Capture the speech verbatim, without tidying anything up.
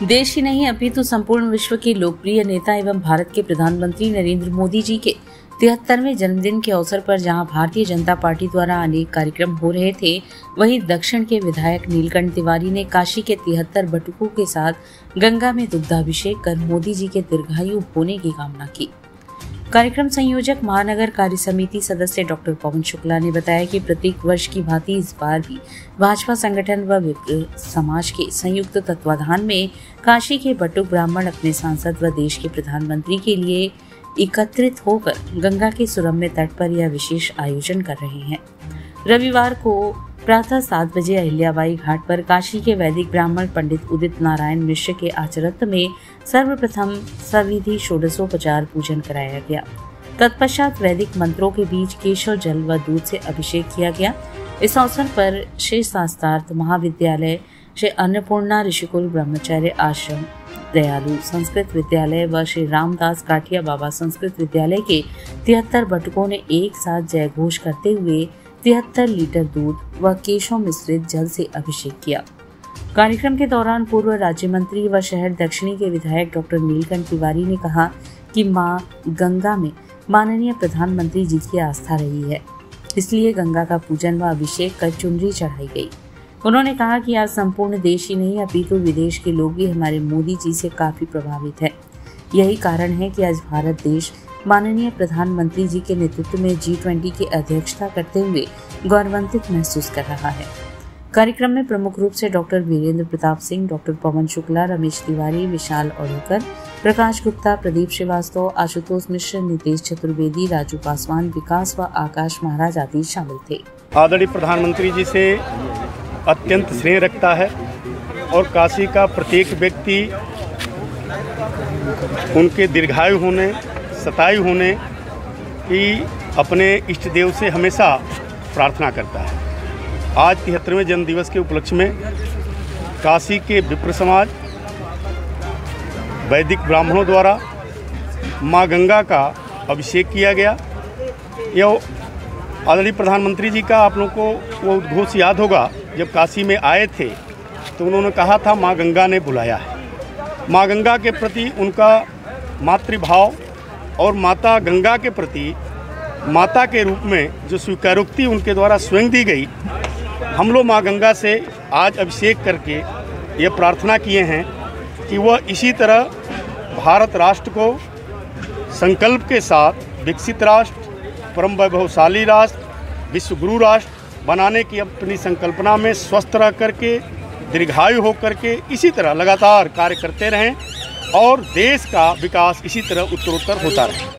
देश ही नहीं अपितु संपूर्ण विश्व के लोकप्रिय नेता एवं भारत के प्रधानमंत्री नरेंद्र मोदी जी के तिहत्तरवें जन्मदिन के अवसर पर जहां भारतीय जनता पार्टी द्वारा अनेक कार्यक्रम हो रहे थे, वहीं दक्षिण के विधायक नीलकंठ तिवारी ने काशी के तिहत्तर बटुकों के साथ गंगा में दुग्धाभिषेक कर मोदी जी के दीर्घायु होने की कामना की। कार्यक्रम संयोजक महानगर कार्य समिति सदस्य डॉक्टर पवन शुक्ला ने बताया कि प्रत्येक वर्ष की भांति इस बार भी भाजपा संगठन व विप्र समाज के संयुक्त तत्वाधान में काशी के बटुक ब्राह्मण अपने सांसद व देश के प्रधानमंत्री के लिए एकत्रित होकर गंगा के सुरम्य तट पर यह विशेष आयोजन कर रहे हैं। रविवार को प्रातः सात बजे अहिल्याबाई घाट पर काशी के वैदिक ब्राह्मण पंडित उदित नारायण मिश्र के आचरत्व में सर्वप्रथम सविधि षोडशोपचार पूजन कराया गया। तत्पश्चात वैदिक मंत्रों के बीच केशव जल व दूध से अभिषेक किया गया। इस अवसर पर श्री शास्त्रार्थ महाविद्यालय, श्री अन्नपूर्णा ऋषिकुल ब्रह्मचर्य आश्रम दयालु संस्कृत विद्यालय व श्री रामदास काठिया बाबा संस्कृत विद्यालय के तिहत्तर बटुकों ने एक साथ जय घोष करते हुए तिहत्तर लीटर दूध व केशव मिश्रित जल से अभिषेक किया। कार्यक्रम के दौरान पूर्व राज्य मंत्री व शहर दक्षिणी के विधायक डॉक्टर नीलकंठ तिवारी ने कहा कि मां गंगा में माननीय प्रधानमंत्री जी की आस्था रही है, इसलिए गंगा का पूजन व अभिषेक कर चुनरी चढ़ाई गई। उन्होंने कहा कि आज संपूर्ण देश ही नहीं अपितु विदेश के लोग भी हमारे मोदी जी से काफी प्रभावित है। यही कारण है कि आज भारत देश माननीय प्रधानमंत्री जी के नेतृत्व में जी ट्वेंटी की अध्यक्षता करते हुए गौरवान्वित महसूस कर रहा है। कार्यक्रम में प्रमुख रूप से डॉक्टर वीरेंद्र प्रताप सिंह, डॉक्टर पवन शुक्ला, रमेश तिवारी, विशाल औड़कर, प्रकाश गुप्ता, प्रदीप श्रीवास्तव, आशुतोष मिश्र, नितेश चतुर्वेदी, राजू पासवान, विकास व आकाश महाराज आदि शामिल थे। आदरणीय प्रधानमंत्री जी से अत्यंत स्नेह रखता है और काशी का प्रत्येक व्यक्ति उनके दीर्घायु होने, सतायु होने की अपने इष्ट देव से हमेशा प्रार्थना करता है। आज तिहत्तरवें जन्म दिवस के उपलक्ष्य में काशी के विप्र समाज, वैदिक ब्राह्मणों द्वारा माँ गंगा का अभिषेक किया गया। यह आदरणीय प्रधानमंत्री जी का आप लोगों को वो उद्घोष याद होगा, जब काशी में आए थे तो उन्होंने कहा था माँ गंगा ने बुलाया है। माँ गंगा के प्रति उनका मातृभाव और माता गंगा के प्रति माता के रूप में जो स्वीकारोक्ति उनके द्वारा स्वयं दी गई, हम लोग माँ गंगा से आज अभिषेक करके ये प्रार्थना किए हैं कि वह इसी तरह भारत राष्ट्र को संकल्प के साथ विकसित राष्ट्र, परम वैभवशाली राष्ट्र, विश्व गुरु राष्ट्र बनाने की अपनी संकल्पना में स्वस्थ रह करके, दीर्घायु हो करके इसी तरह लगातार कार्य करते रहें और देश का विकास इसी तरह उत्तरोत्तर होता रहे।